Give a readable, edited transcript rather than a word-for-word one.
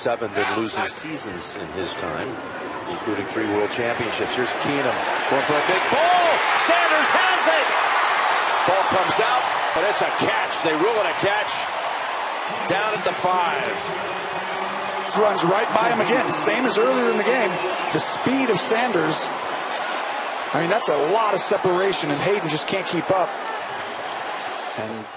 7 than losing seasons in his time, including 3 world championships. Here's Keenum going for a big ball. Sanders has it. Ball comes out, but it's a catch. They rule it a catch. Down at the 5. Runs right by him again, same as earlier in the game. The speed of Sanders, I mean, that's a lot of separation, and Hayden just can't keep up. And